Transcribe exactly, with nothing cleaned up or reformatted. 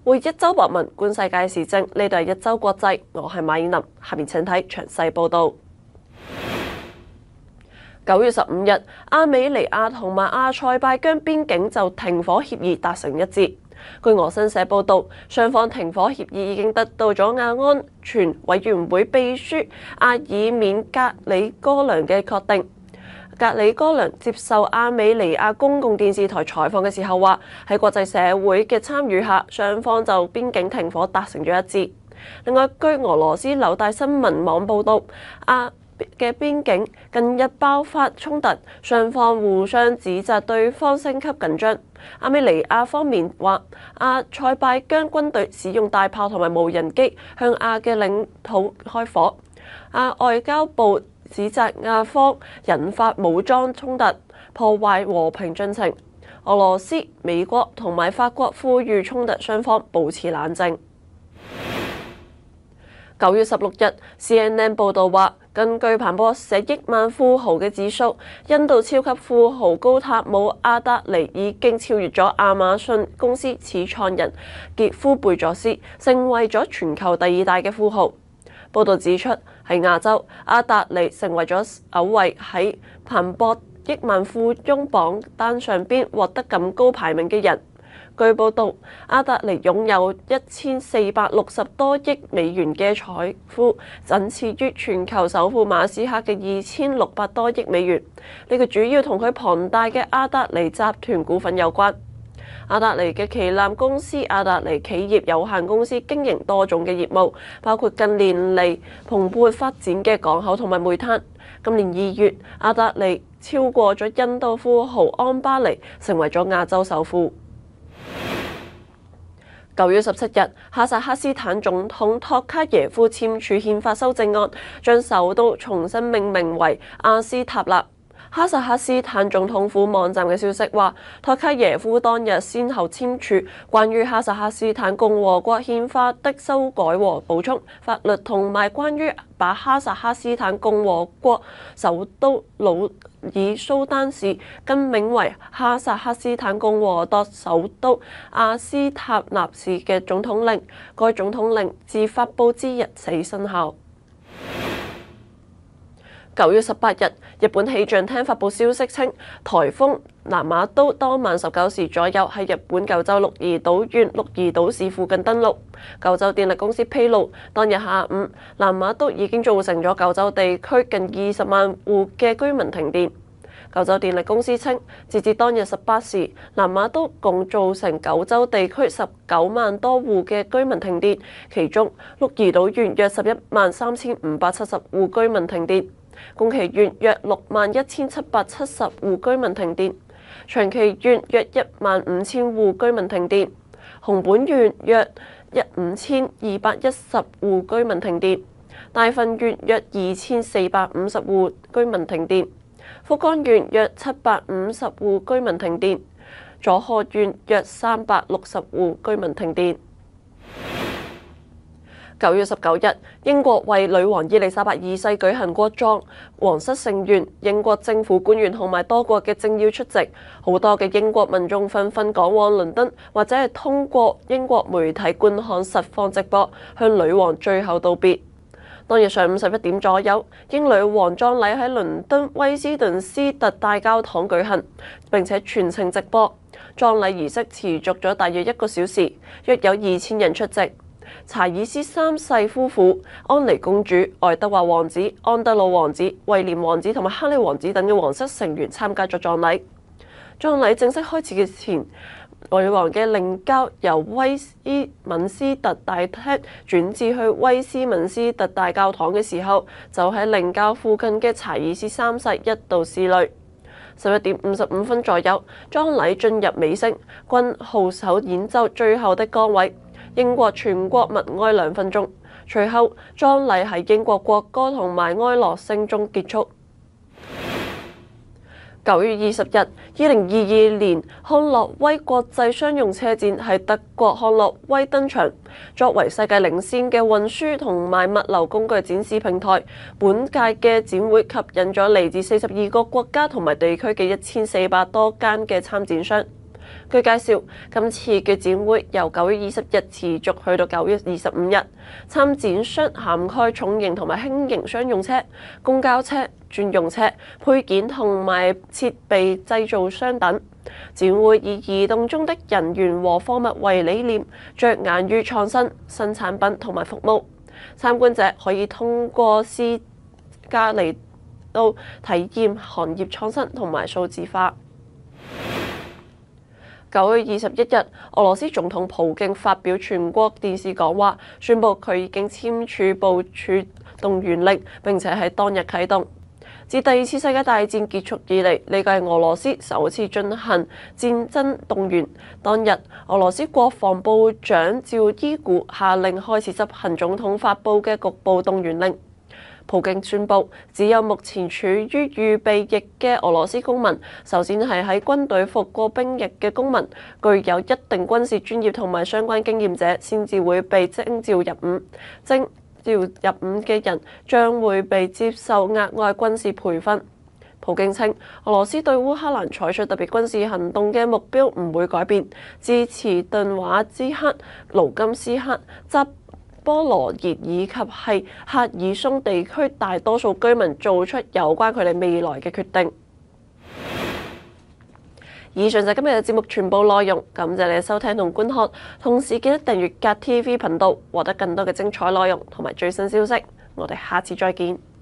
會一周博文觀世界時政，呢度係一周國際，我係馬燕林，下面請睇詳細報導。九月十五日，亞美尼亞同埋阿塞拜疆邊境就停火協議達成一致。據俄新社報導，雙方停火協議已經得到咗亞安全委員會秘書阿爾免格里哥良嘅確定。格里哥良接受亞美尼亞公共電視台採訪嘅時候話，喺國際社會嘅參與下，雙方就邊境停火達成咗一致。另外，據俄羅斯紐帶新聞網報導，亞嘅邊境近日爆發衝突，雙方互相指責對方升級緊張。亞美尼亞方面話，阿塞拜疆軍隊使用大炮同埋無人機向亞嘅領土開火。亞外交部指責亞方引發武裝衝突，破壞和平進程。俄羅斯、美國同埋法國呼籲衝突雙方保持冷靜。九月十六日 ，C N N 報導話，根據彭博社億萬富豪嘅指數，印度超級富豪高塔姆阿達尼已經超越咗亞馬遜公司始創人傑夫貝佐斯，成為咗全球第二大嘅富豪。報導指出，喺亞洲，阿達尼成為咗首位喺彭博億萬富翁榜單上邊獲得咁高排名嘅人。據報導，阿達尼擁有一千四百六十多億美元嘅財富，僅次於全球首富馬斯克嘅二千六百多億美元。呢個主要同佢龐大嘅阿達尼集團股份有關。阿達尼嘅旗艦公司阿達尼企業有限公司經營多種嘅業務，包括近年嚟蓬勃發展嘅港口同埋煤炭。今年二月，阿達尼超過咗印度富豪安巴尼，成為咗亞洲首富。九月十七日，哈薩克斯坦總統托卡耶夫簽署憲法修正案，將首都重新命名為阿斯塔納。哈薩克斯坦總統府網站嘅消息話，托卡耶夫當日先後簽署關於哈薩克斯坦共和國憲法的修改和補充法律，同埋關於把哈薩克斯坦共和國首都努爾蘇丹市更名為哈薩克斯坦共和國首都阿斯塔納市嘅總統令。該總統令自發布之日起生效。九月十八日，日本氣象廳發布消息稱，颱風南馬都當晚十九時左右喺日本九州鹿兒島縣鹿兒島市附近登陸。九州電力公司披露，當日下午南馬都已經造成咗九州地區近二十萬戶嘅居民停電。九州電力公司稱，截至當日十八時，南馬都共造成九州地區十九萬多戶嘅居民停電，其中鹿兒島縣約十一萬三千五百七十戶居民停電。宮崎縣約六萬一千七百七十戶居民停電，長崎縣約一萬五千戶居民停電，熊本縣約一五千二百一十戶居民停電，大分縣約二千四百五十戶居民停電，福岡縣約七百五十戶居民停電，佐賀縣約三百六十戶居民停電。九月十九日，英國為女王伊麗莎白二世舉行國葬，皇室成員、英國政府官員同埋多國嘅政要出席，好多嘅英國民眾紛紛趕往倫敦，或者係通過英國媒體觀看實況直播，向女王最後道別。當日上午十一點左右，英女王葬禮喺倫敦威斯頓斯特大教堂舉行，並且全程直播。葬禮儀式持續咗大約一個小時，約有二千人出席。查爾斯三世夫婦、安妮公主、愛德華王子、安德魯王子、威廉王子同埋哈利王子等嘅皇室成員參加咗葬禮。葬禮正式開始嘅前，女王嘅靈柩由威斯敏斯特大廳轉至去威斯敏斯特大教堂嘅時候，就喺靈柩附近嘅查爾斯三世一度拭淚。十一點五十五分左右，葬禮進入尾聲，軍號手演奏最後的崗位。英國全國默哀兩分鐘，隨後葬禮喺英國國歌同埋哀樂聲中結束。九月二十日，二零二二年漢諾威國際商用車展喺德國漢諾威登場。作為世界領先嘅運輸同埋物流工具展示平台，本屆嘅展會吸引咗嚟自四十二個國家同埋地區嘅一千四百多間嘅參展商。 據介紹，今次嘅展會由九月二十日持續去到九月二十五日，參展商涵蓋重型同埋輕型商用車、公交車、專用車、配件同埋設備製造商等。展會以移動中的人員和貨物為理念，着眼於創新、新產品同埋服務。參觀者可以通過試駕嚟到體驗行業創新同埋數字化。九月二十一日，俄羅斯總統普京發表全國電視講話，宣布佢已經簽署部署動員令，並且喺當日啟動。自第二次世界大戰結束以嚟，呢個係俄羅斯首次進行戰爭動員。當日，俄羅斯國防部長趙伊古下令開始執行總統發布嘅局部動員令。普京宣布，只有目前處於預備役嘅俄羅斯公民，首先係喺軍隊服過兵役嘅公民，具有一定軍事專業同埋相關經驗者，先至會被徵召入伍。徵召入伍嘅人將會被接受額外軍事培訓。普京稱，俄羅斯對烏克蘭採取特別軍事行動嘅目標唔會改變，支持頓瓦茲克、盧甘斯克、扎波羅熱以及係赫爾松地區大多數居民做出有關佢哋未來嘅決定。以上就係今日嘅節目全部內容，感謝你嘅收聽同觀看，同時記得訂閱格 T V 頻道，獲得更多嘅精彩內容同埋最新消息。我哋下次再見。